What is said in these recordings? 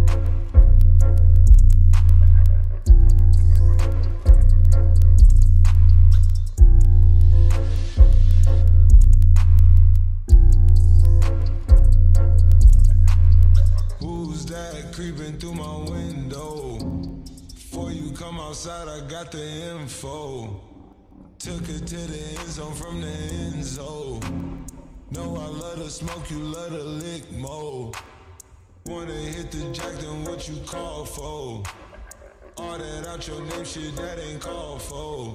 Creeping through my window. Before you come outside, I got the info. Took her to the end zone from the end zone. Know I love to smoke, you love to lick more. Wanna hit the jack, then what you call for? All that out your name shit, that ain't called for.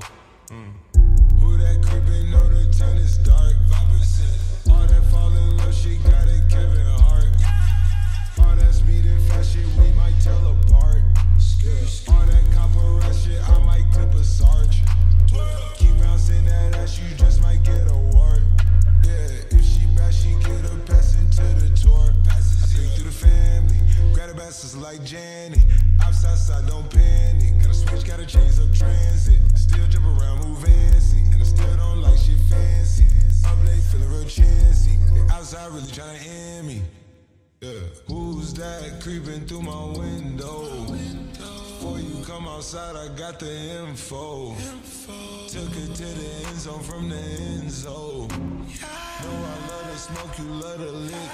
Who that creeping, know the turn is dark. 5%. All that fall in love shit, got it Kevin Hart. All that speed and fast shit, we might tell apart. All that copper shit, I might clip a sarge. Keep bouncing that ass, you just might get a wart. Yeah, if she bad, she get a pass into the tour. I think through the family, grab the bastards like Janet. Outside side, don't panic. Gotta switch, gotta change up transit. Still jump around, move fancy, and I still don't like shit fancy. Up late, feeling real chancy. The outside really tryna end me. Yeah. Who's that creeping through my window? Before you come outside, I got the info. Took her to the end zone from the end zone. Know I love to smoke, you love to lick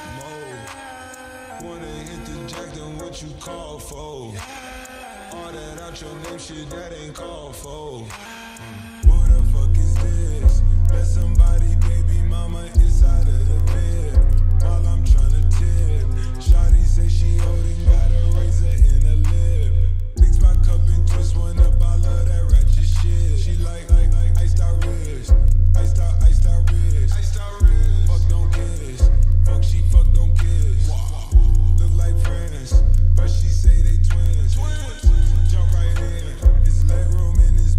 more. Wanna hit the jack, then what you call for? All that out your name shit, that ain't called for. Who the fuck is this? Let somebody, baby mama, inside of the bed. While I'm tryna tip, shawty say she holding, got a razor in her lip. Mix my cup and twist one up, I love that ratchet shit. She like iced out wrist, iced out wrist, iced out wrist. Fuck don't kiss, fuck she fuck don't kiss. Look like friends, but she say they twins. Jump right in, it's leg room in this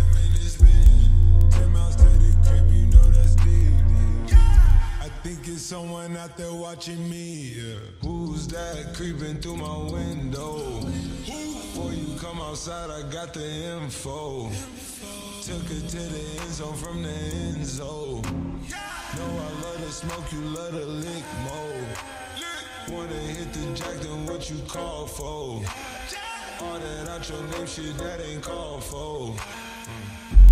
bed. 10 miles to the crib, you know that's deep. I think it's someone out there watching me. Yeah. Who's that creeping through my window? Before you come outside, I got the info. Took her to the end zone from the end zone. Know I love to smoke, you love to lick more. Wanna hit the jack, then what you call for? All that out your name shit, that ain't called for.